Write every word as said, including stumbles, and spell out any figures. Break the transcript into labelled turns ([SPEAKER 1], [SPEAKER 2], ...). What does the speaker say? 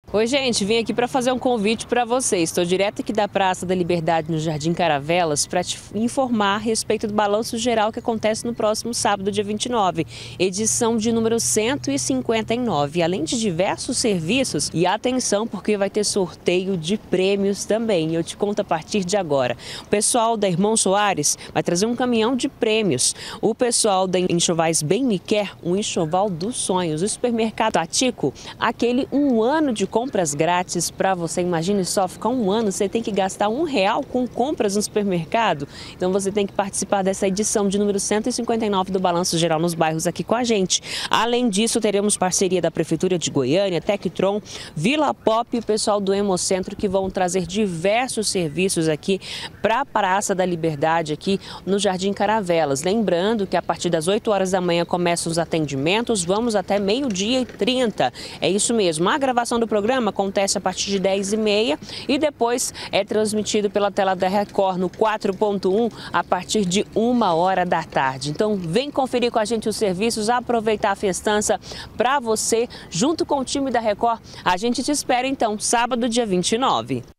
[SPEAKER 1] Oi, gente, vim aqui para fazer um convite para vocês. Estou direto aqui da Praça da Liberdade, no Jardim Caravelas, para te informar a respeito do balanço geral que acontece no próximo sábado, dia vinte e nove, edição de número cento e cinquenta e nove, além de diversos serviços. E atenção, porque vai ter sorteio de prêmios também. Eu te conto a partir de agora. O pessoal da Irmão Soares vai trazer um caminhão de prêmios. O pessoal da Enxovais Bem Me Quer, um enxoval dos sonhos. O supermercado Atico, aquele um ano de compras grátis para você. Imagine só, ficar um ano, você tem que gastar um real com compras no supermercado. Então você tem que participar dessa edição de número cento e cinquenta e nove do Balanço Geral nos Bairros aqui com a gente. Além disso, teremos parceria da Prefeitura de Goiânia, Tectron, Vila Pop e o pessoal do Hemocentro, que vão trazer diversos serviços aqui para a Praça da Liberdade, aqui no Jardim Caravelas. Lembrando que a partir das oito horas da manhã começam os atendimentos, vamos até meio-dia e trinta. É isso mesmo. A gravação do programa acontece a partir de dez e meia e depois é transmitido pela tela da Record no quatro ponto um a partir de uma hora da tarde. Então vem conferir com a gente os serviços, aproveitar a festança para você, junto com o time da Record. A gente te espera então, sábado, dia vinte e nove.